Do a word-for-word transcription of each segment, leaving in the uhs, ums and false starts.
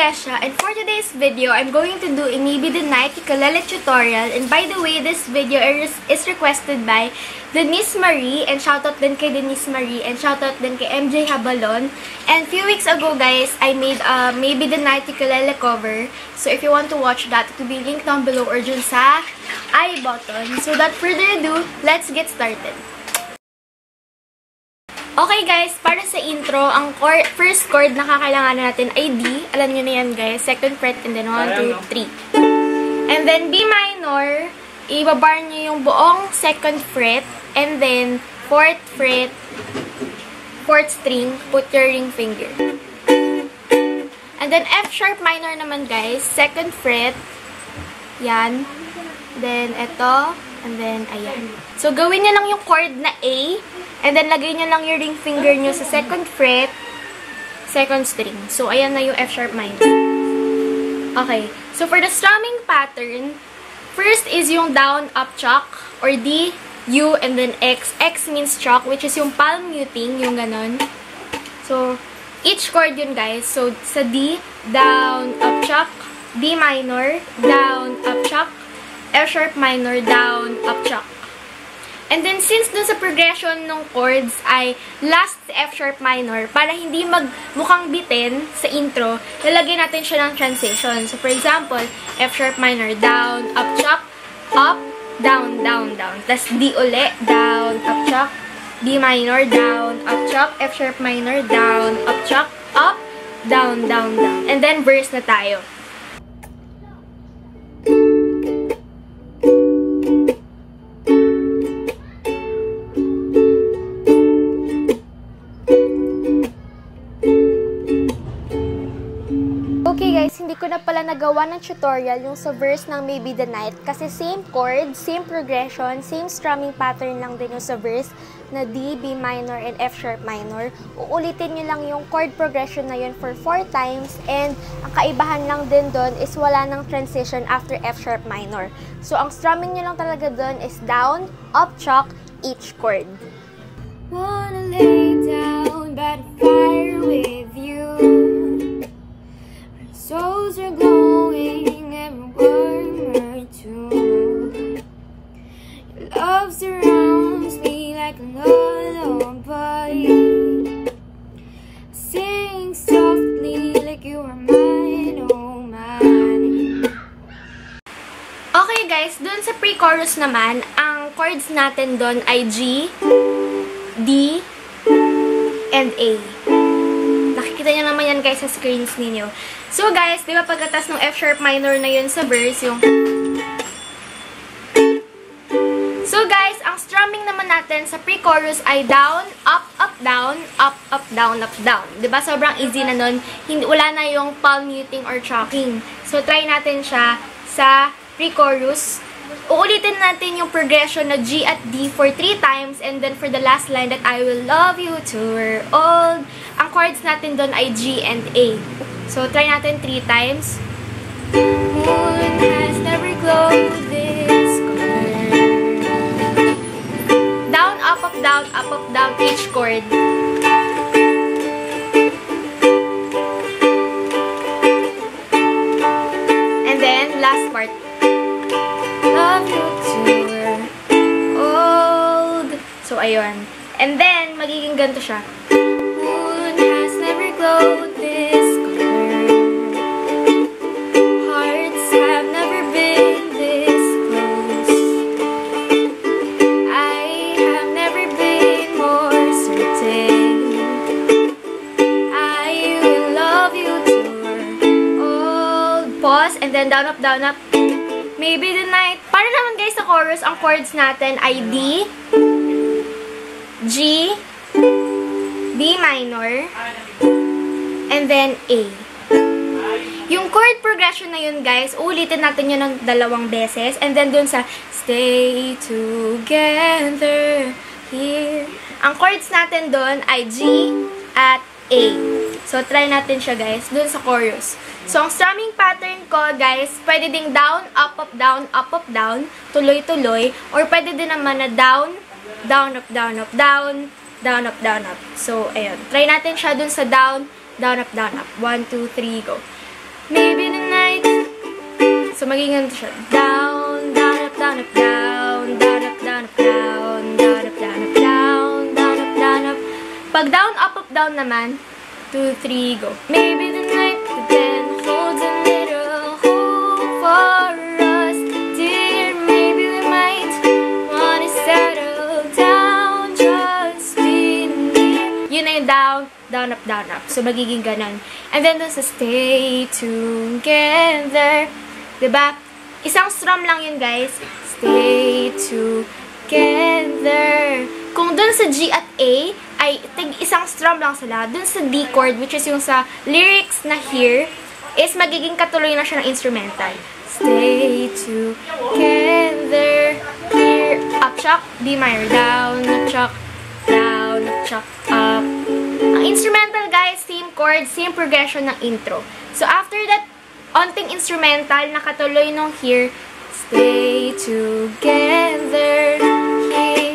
Kesha, and for today's video, I'm going to do a Maybe the Night ukulele tutorial. And by the way, this video is, is requested by Denise Marie, and shoutout din kay Denise Marie, and shoutout din kay M J Habalon. And few weeks ago, guys, I made a Maybe the Night ukulele cover. So if you want to watch that, it will be linked down below or dyan sa I button. So without further ado, let's get started. Okay guys, para sa intro, ang chord, first chord na kakailanganan natin ay D. Alam nyo na yan guys. Second fret and then one, two, three. And then B minor, ibabar nyo yung buong second fret. And then fourth fret, fourth string, put your ring finger. And then F sharp minor naman guys. Second fret. Yan. Then ito. And then ayan. So gawin nyo lang yung chord na A. And then, lagay nyo lang yung ring finger nyo sa second fret, second string. So, ayan na yung F sharp minor. Okay. So, for the strumming pattern, first is yung down, up, chalk, or D, U, and then X. X means chalk, which is yung palm muting, yung ganon. So, each chord yun, guys. So, sa D, down, up, chalk, D minor, down, up, chalk, F sharp minor, down, up, chalk. And then, since dun sa progression ng chords ay last F sharp minor, para hindi magmukhang bitin sa intro, lalagyan natin siya ng transition. So, for example, F sharp minor, down, up, chalk, up, down, down, down. Tapos D uli, down, up, chalk, D minor, down, up, chalk, F sharp minor, down, up, chalk, up, down, down, down. And then, verse na tayo. Okay guys, hindi ko na pala nagawa ng tutorial yung sa verse ng Maybe the Night kasi same chord, same progression, same strumming pattern lang din yung sa verse na D, B minor, and F sharp minor. Uulitin nyo lang yung chord progression na yun for four times, and ang kaibahan lang din doon is wala ng transition after F sharp minor. So ang strumming nyo lang talaga doon is down, up, chalk, each chord. Wanna lay down by the fire with you. Souls are glowing and warmer too. Your love surrounds me like a lullaby. Sing softly like you are mine, oh mine. Okay guys, dun sa pre-chorus naman, ang chords natin dun ay G, D, and A. Nakikita nyo naman yan guys sa screens ninyo. So guys, di ba pagkatas ng F sharp minor na yun sa verse, yung... So guys, ang strumming naman natin sa pre-chorus ay down, up, up, down, up, up, down, up, down. Di ba sobrang easy na nun? Hindi, wala na yung palm muting or chalking. So try natin siya sa pre-chorus. Uulitin natin yung progression na G at D for three times, and then for the last line that I will love you till we're old. Ang chords natin doon ay G and A. So, try natin three times. Moon has never glowed this color. Down, up, up, down, up, up, down, each chord. And then, last part. Love you till we're old. So, ayun. And then, magiging ganito siya. Moon has never glowed this color. Hearts have never been this close. I have never been more certain. I will love you till we're old. Pause, and then down, up, down, up. Maybe the Night. Para naman guys sa chorus, ang chords natin ay D, G, B minor, and then A. Yung chord progression na yun guys, ulitin natin yun ng dalawang beses, and then dun sa stay together here. Ang chords natin dun ay G at A. So, try natin siya guys, dun sa chorus. So, ang strumming pattern ko, guys, pwede ding down, up, up, down, up, up, down, tuloy-tuloy, or pwede din naman na down, down, up, down, up, down, down, up, down, up. So, ayun. Try natin siya dun sa down, down, up, down, up. One, two, three, go. So, magiging ganito siya. Down, down, up, down, up, down, down, up, down, up, down, down, up, down, up, down, down, up, down, up. Pag down, up, up, down naman, two, three, go. Maybe the night that then holds a little hope for us, dear. Maybe we might wanna settle down, just be near. Yun na yung down, down, up, down, up. So, magiging ganon. And then, dun sa stay together. Diba? Isang strum lang yun, guys. Stay together. Kung dun sa G at A, ay tig isang strum lang sila. Dun sa D chord, which is yung sa lyrics na here, is magiging katuloy na siya ng instrumental. Stay together. Here, up, chuck, D minor, down, chuck, down, chuck, up. Ang instrumental, guys, same chord, same progression ng intro. So, after that, onting instrumental, nakatuloy nung here, stay together, here.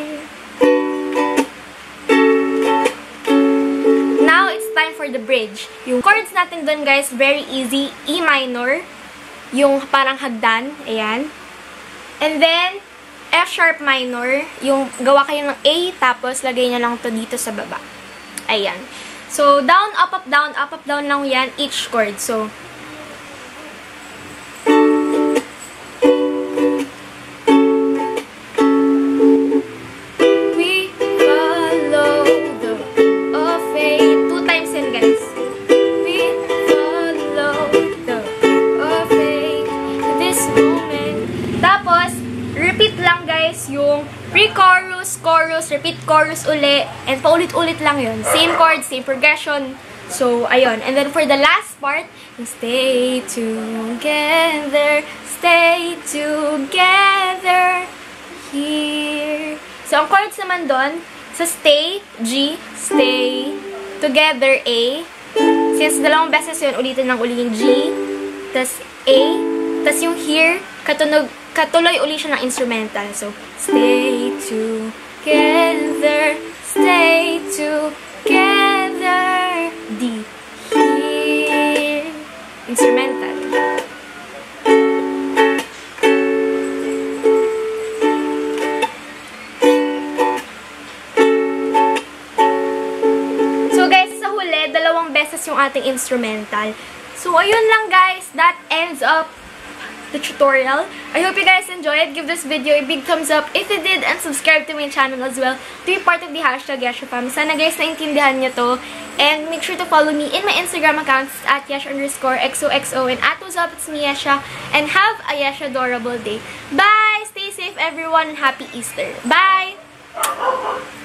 Now, it's time for the bridge. Yung chords natin dun, guys, very easy. E minor, yung parang hagdan, ayan. And then, F sharp minor, yung gawa kayo ng A, tapos lagay nyo lang to dito sa baba. Ayan. So, down, up, up, down, up, up, down lang yan, each chord. So, we follow the of fate. Two times yan, guys. We follow the of fate this moment. Tapos, repeat lang, guys, yung pre-chorus, chorus, repeat chorus uli, and paulit-ulit lang yun. Same chord, same progression. So, ayun. And then, for the last part, stay together, stay together, here. So, ang chords naman doon, sa stay, G, stay, together, A. Since dalawang beses yun, ulitin lang uli yung G, tas A, tas yung here, katunog, katuloy uli siya ng instrumental. So, stay together, stay together, D, here, instrumental. So, guys, sa huli, dalawang beses yung ating instrumental. So, ayun lang, guys. That ends up the tutorial. I hope you guys enjoyed. Give this video a big thumbs up if you did, and subscribe to my channel as well to be part of the hashtag YeshaFam. Sana, guys, naintindihan nyo to. And make sure to follow me in my Instagram accounts at Yesh underscore X O X O. And at what's up, it's me, Yesha. And have a Yesha adorable day. Bye! Stay safe, everyone, and happy Easter. Bye!